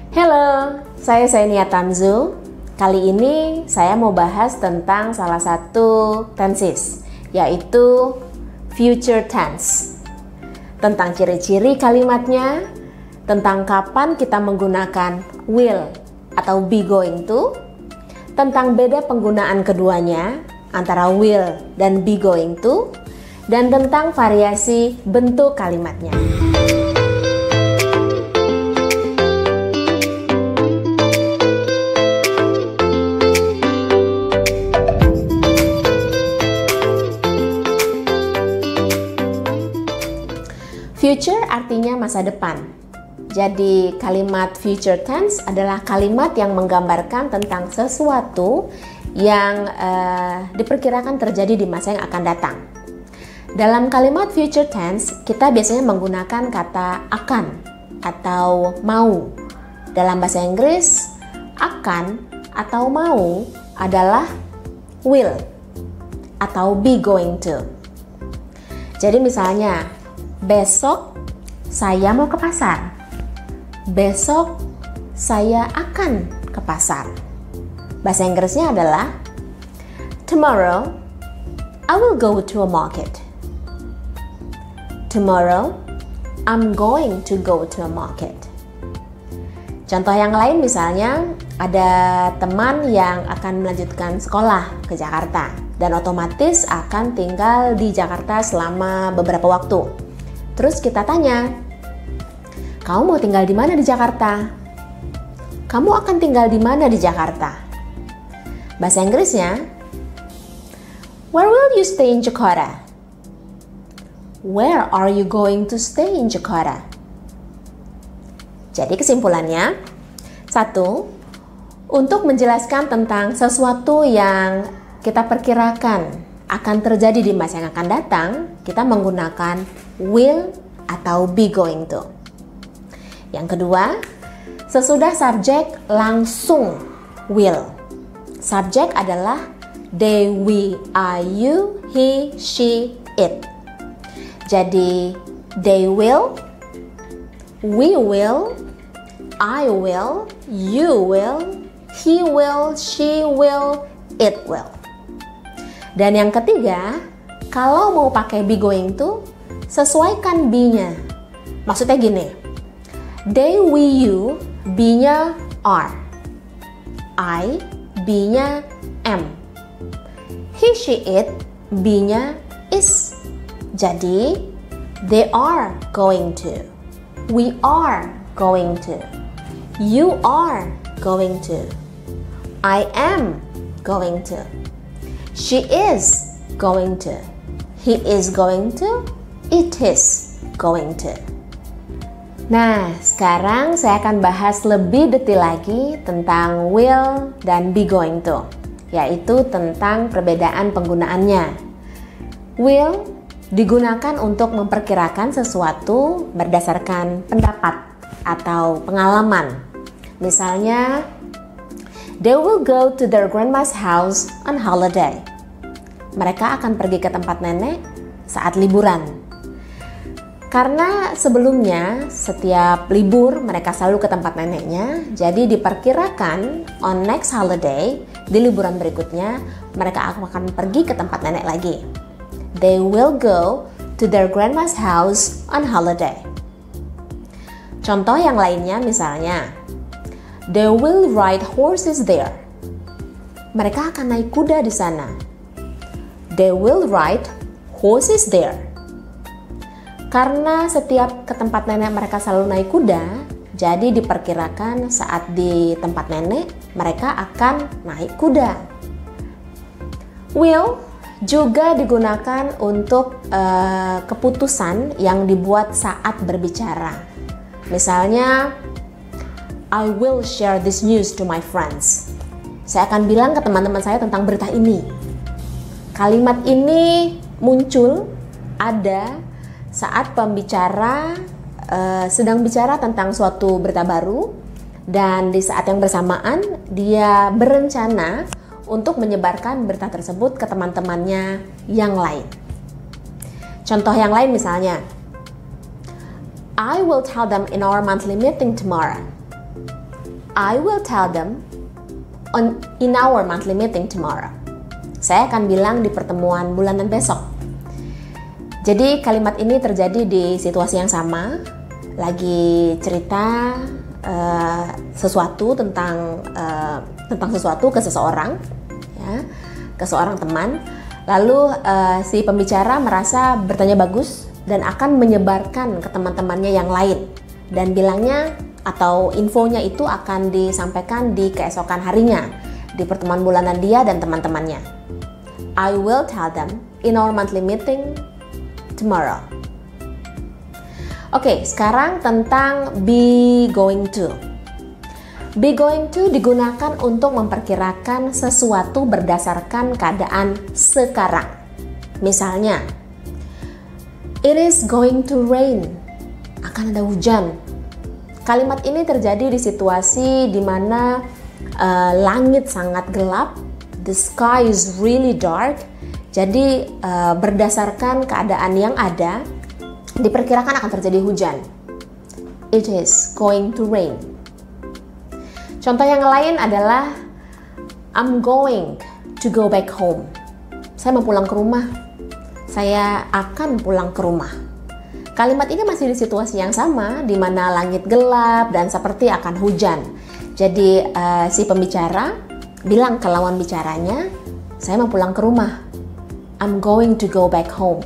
Halo, saya Zainia Tanzu. Kali ini saya mau bahas tentang salah satu tenses, yaitu future tense. Tentang ciri-ciri kalimatnya, tentang kapan kita menggunakan will atau be going to, tentang beda penggunaan keduanya antara will dan be going to, dan tentang variasi bentuk kalimatnya. Future artinya masa depan. Jadi kalimat future tense adalah kalimat yang menggambarkan tentang sesuatu yang diperkirakan terjadi di masa yang akan datang. Dalam kalimat future tense, kita biasanya menggunakan kata akan atau mau. Dalam bahasa Inggris, akan atau mau adalah will atau be going to. Jadi misalnya, besok saya mau ke pasar. Besok saya akan ke pasar. Bahasa Inggrisnya adalah tomorrow I will go to a market. Tomorrow I'm going to go to a market. Contoh yang lain misalnya ada teman yang akan melanjutkan sekolah ke Jakarta dan otomatis akan tinggal di Jakarta selama beberapa waktu. Terus kita tanya, kamu mau tinggal di mana di Jakarta? Kamu akan tinggal di mana di Jakarta? Bahasa Inggrisnya, where will you stay in Jakarta? Where are you going to stay in Jakarta? Jadi kesimpulannya, satu, untuk menjelaskan tentang sesuatu yang kita perkirakan akan terjadi di masa yang akan datang, kita menggunakan will atau be going to. Yang kedua, sesudah subjek langsung will. Subjek adalah they, we, I, you, he, she, it. Jadi they will, we will, I will, you will, he will, she will, it will. Dan yang ketiga, kalau mau pakai be going to, sesuaikan be-nya. Maksudnya gini, they, we, you, be-nya are. I, be-nya am. He, she, it, be-nya is. Jadi, they are going to. We are going to. You are going to. I am going to. She is going to. He is going to. It is going to. Nah, sekarang saya akan bahas lebih detail lagi tentang will dan be going to, yaitu tentang perbedaan penggunaannya. Will digunakan untuk memperkirakan sesuatu berdasarkan pendapat atau pengalaman. Misalnya, they will go to their grandma's house on holiday. Mereka akan pergi ke tempat nenek saat liburan. Karena sebelumnya setiap libur mereka selalu ke tempat neneknya, jadi diperkirakan on next holiday, di liburan berikutnya, mereka akan pergi ke tempat nenek lagi. They will go to their grandma's house on holiday. Contoh yang lainnya misalnya, they will ride horses there. Mereka akan naik kuda di sana. They will ride horses there. Karena setiap ke tempat nenek mereka selalu naik kuda, jadi diperkirakan saat di tempat nenek mereka akan naik kuda. Will juga digunakan untuk keputusan yang dibuat saat berbicara. Misalnya, I will share this news to my friends. Saya akan bilang ke teman-teman saya tentang berita ini. Kalimat ini muncul ada saat pembicara sedang bicara tentang suatu berita baru, dan di saat yang bersamaan dia berencana untuk menyebarkan berita tersebut ke teman-temannya yang lain. Contoh yang lain misalnya, I will tell them in our monthly meeting tomorrow. I will tell them in our monthly meeting tomorrow. Saya akan bilang di pertemuan bulanan besok. Jadi kalimat ini terjadi di situasi yang sama, lagi cerita sesuatu tentang sesuatu ke seseorang, ya, ke seorang teman. Lalu si pembicara merasa bertanya bagus dan akan menyebarkan ke teman-temannya yang lain, dan bilangnya atau infonya itu akan disampaikan di keesokan harinya di pertemuan bulanan dia dan teman-temannya. I will tell them in our monthly meeting tomorrow. Oke, sekarang tentang be going to. Be going to digunakan untuk memperkirakan sesuatu berdasarkan keadaan sekarang. Misalnya, it is going to rain. Akan ada hujan. Kalimat ini terjadi di situasi di mana langit sangat gelap, the sky is really dark. Jadi berdasarkan keadaan yang ada, diperkirakan akan terjadi hujan. It is going to rain. Contoh yang lain adalah I'm going to go back home. Saya mau pulang ke rumah. Saya akan pulang ke rumah. Kalimat ini masih di situasi yang sama, di mana langit gelap dan seperti akan hujan. Jadi si pembicara bilang ke lawan bicaranya, saya mau pulang ke rumah. I'm going to go back home.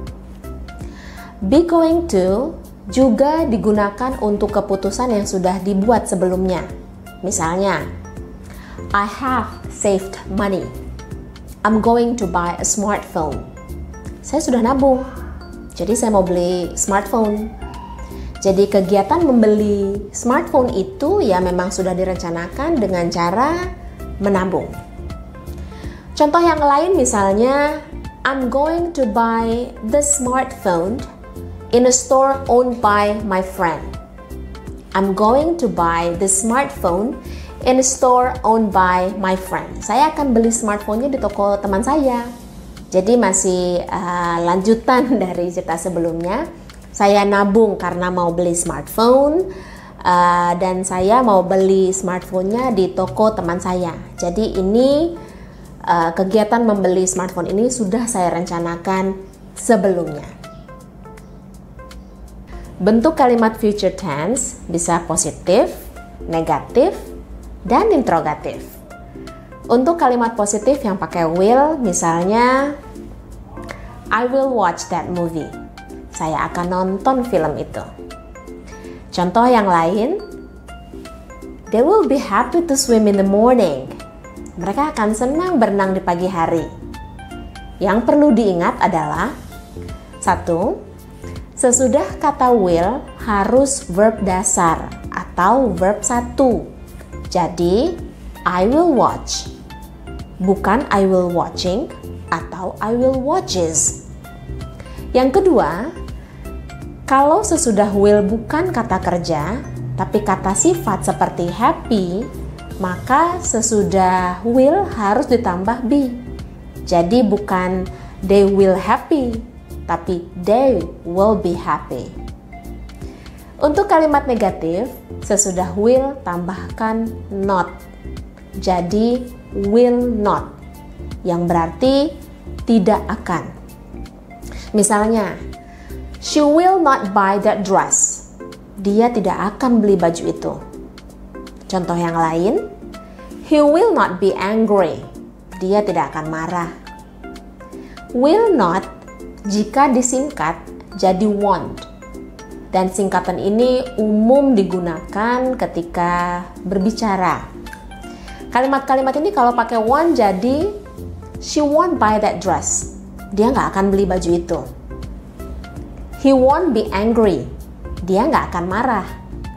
Be going to juga digunakan untuk keputusan yang sudah dibuat sebelumnya. Misalnya, I have saved money. I'm going to buy a smartphone. Saya sudah nabung. Jadi saya mau beli smartphone. Jadi kegiatan membeli smartphone itu ya memang sudah direncanakan dengan cara menabung. Contoh yang lain misalnya, I'm going to buy the smartphone in a store owned by my friend. I'm going to buy the smartphone in a store owned by my friend. Saya akan beli smartphone-nya di toko teman saya. Jadi masih lanjutan dari cerita sebelumnya. Saya nabung karena mau beli smartphone dan saya mau beli smartphone-nya di toko teman saya. Jadi ini kegiatan membeli smartphone ini sudah saya rencanakan sebelumnya. Bentuk kalimat future tense bisa positif, negatif, dan interrogatif. Untuk kalimat positif yang pakai will, misalnya I will watch that movie. Saya akan nonton film itu. Contoh yang lain, they will be happy to swim in the morning. Mereka akan senang berenang di pagi hari. Yang perlu diingat adalah 1. Sesudah kata will harus verb dasar atau verb 1. Jadi, I will watch. Bukan I will watching atau I will watches. Yang kedua, kalau sesudah will bukan kata kerja, tapi kata sifat seperti happy, maka sesudah will harus ditambah be. Jadi bukan they will happy, tapi they will be happy. Untuk kalimat negatif, sesudah will tambahkan not. Jadi will not, yang berarti tidak akan. Misalnya, she will not buy that dress. Dia tidak akan beli baju itu. Contoh yang lain, he will not be angry. Dia tidak akan marah. Will not jika disingkat jadi won't. Dan singkatan ini umum digunakan ketika berbicara. Kalimat-kalimat ini kalau pakai won't jadi she won't buy that dress. Dia nggak akan beli baju itu. He won't be angry. Dia nggak akan marah.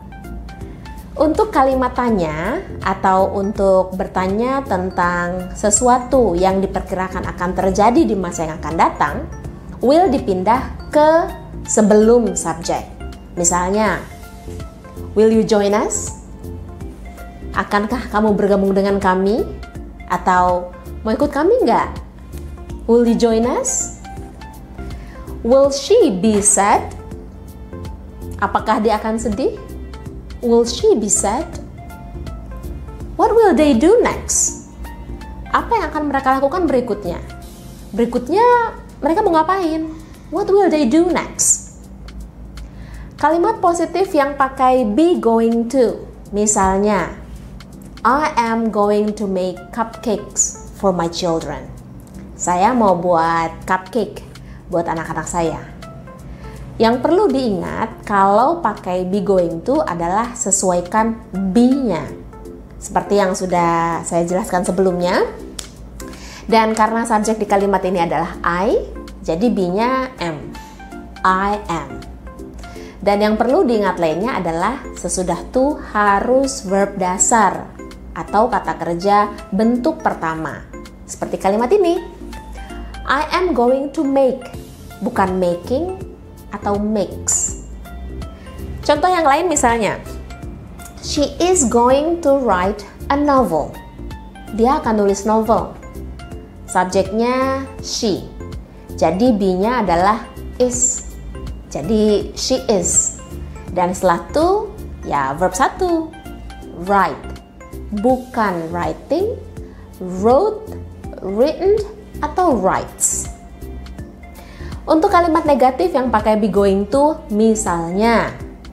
Untuk kalimat tanya atau untuk bertanya tentang sesuatu yang diperkirakan akan terjadi di masa yang akan datang, will dipindah ke sebelum subjek. Misalnya, will you join us? Akankah kamu bergabung dengan kami? Atau mau ikut kami nggak? Will you join us? Will she be sad? Apakah dia akan sedih? Will she be sad? What will they do next? Apa yang akan mereka lakukan berikutnya? Berikutnya mereka mau ngapain? What will they do next? Kalimat positif yang pakai be going to. Misalnya, I am going to make cupcakes for my children. Saya mau buat cupcake buat anak-anak saya. Yang perlu diingat kalau pakai be going to adalah sesuaikan be-nya. Seperti yang sudah saya jelaskan sebelumnya. Dan karena subjek di kalimat ini adalah I, jadi be-nya am. I am. Dan yang perlu diingat lainnya adalah sesudah to harus verb dasar atau kata kerja bentuk pertama. Seperti kalimat ini. I am going to make, bukan making atau makes. Contoh yang lain misalnya, she is going to write a novel. Dia akan nulis novel. Subjeknya she. Jadi be-nya adalah is. Jadi she is. Dan setelah to, ya verb 1. Write. Bukan writing, wrote, written, atau writes. Untuk kalimat negatif yang pakai be going to, misalnya,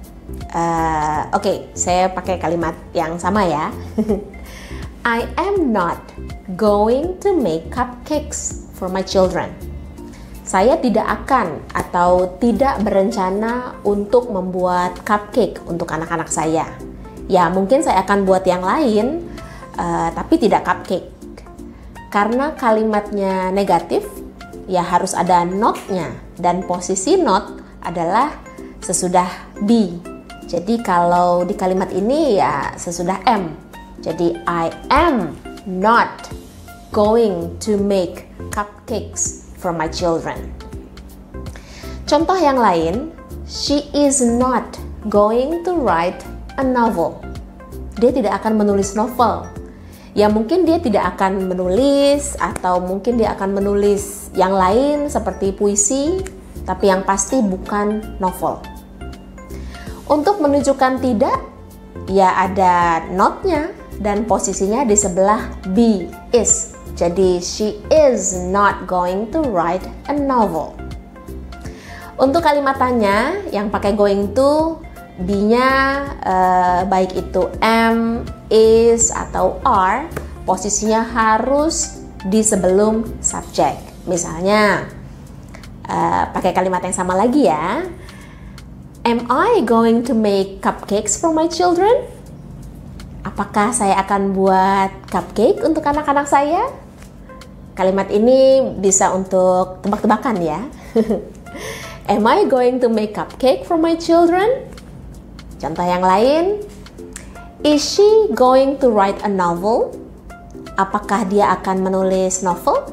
oke, saya pakai kalimat yang sama ya. I am not going to make cupcakes for my children. Saya tidak akan atau tidak berencana untuk membuat cupcake untuk anak-anak saya. Ya, mungkin saya akan buat yang lain, tapi tidak cupcake. Karena kalimatnya negatif, ya harus ada not-nya. Dan posisi not adalah sesudah be. Jadi kalau di kalimat ini ya sesudah am. Jadi I am not going to make cupcakes for my children. Contoh yang lain, she is not going to write a novel. Dia tidak akan menulis novel. Ya mungkin dia tidak akan menulis atau mungkin dia akan menulis yang lain seperti puisi, tapi yang pasti bukan novel. Untuk menunjukkan tidak, ya ada not-nya dan posisinya di sebelah be, is. Jadi she is not going to write a novel. Untuk kalimat tanya yang pakai going to, be-nya baik itu am, is, atau are, posisinya harus di sebelum subjek. Misalnya, pakai kalimat yang sama lagi ya. Am I going to make cupcakes for my children? Apakah saya akan buat cupcake untuk anak-anak saya? Kalimat ini bisa untuk tebak-tebakan ya. Am I going to make cupcake for my children? Contoh yang lain, is she going to write a novel? Apakah dia akan menulis novel?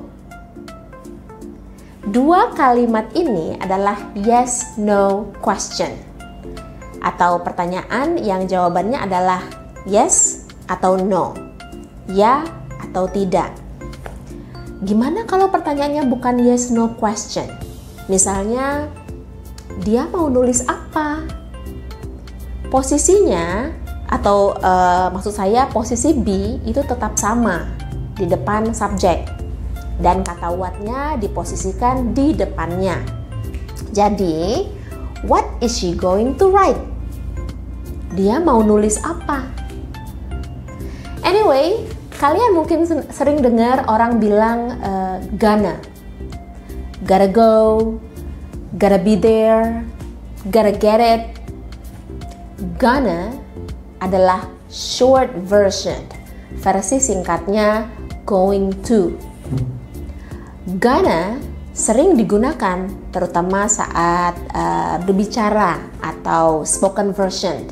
Dua kalimat ini adalah yes, no question. Atau pertanyaan yang jawabannya adalah yes atau no. Ya atau tidak. Gimana kalau pertanyaannya bukan yes, no question? Misalnya, dia mau nulis apa? Posisinya atau maksud saya posisi be itu tetap sama di depan subjek dan kata what-nya diposisikan di depannya. Jadi, what is she going to write? Dia mau nulis apa? Anyway, kalian mungkin sering dengar orang bilang gonna. Gotta go, gotta be there, gotta get it. Gonna adalah short version, versi singkatnya going to. Gonna sering digunakan terutama saat berbicara atau spoken version.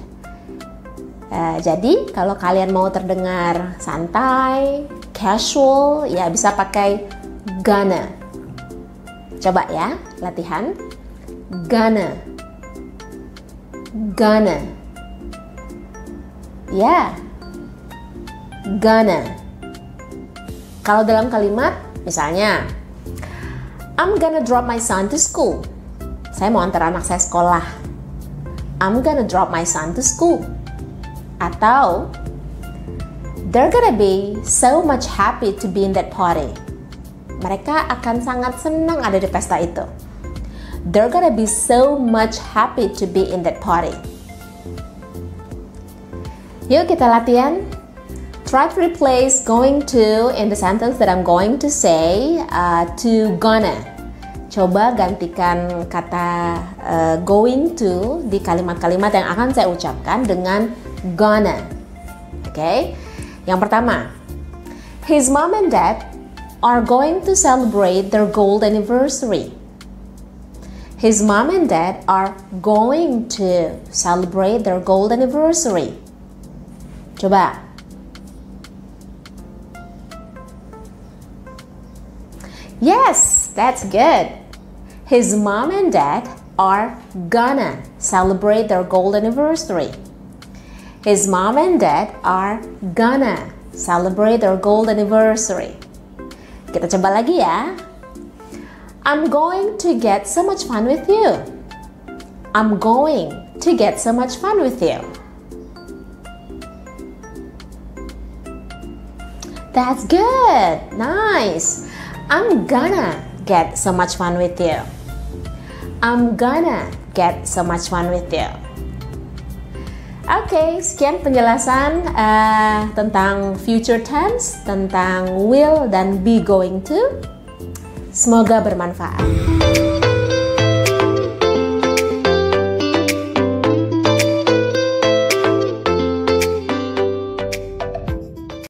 Jadi kalau kalian mau terdengar santai, casual, ya bisa pakai gonna. Coba ya, latihan. Gonna. Gonna. Ya. Gonna. Kalau dalam kalimat, misalnya, I'm gonna drop my son to school. Saya mau antar anak saya sekolah. I'm gonna drop my son to school. Atau, They're gonna be so much happy to be in that party. Mereka akan sangat senang ada di pesta itu. They're gonna be so much happy to be in that party. Yuk kita latihan. Try to replace going to in the sentence that I'm going to say to gonna. Coba gantikan kata going to di kalimat-kalimat yang akan saya ucapkan dengan gonna. Oke? Yang pertama, his mom and dad are going to celebrate their gold anniversary. His mom and dad are going to celebrate their gold anniversary. Coba. Yes, that's good. His mom and dad are gonna celebrate their gold anniversary. His mom and dad are gonna celebrate their gold anniversary. Kita coba lagi ya. I'm going to get so much fun with you. I'm going to get so much fun with you. That's good. Nice. I'm gonna get so much fun with you. I'm gonna get so much fun with you. Oke, sekian penjelasan tentang future tense, tentang will dan be going to. Semoga bermanfaat.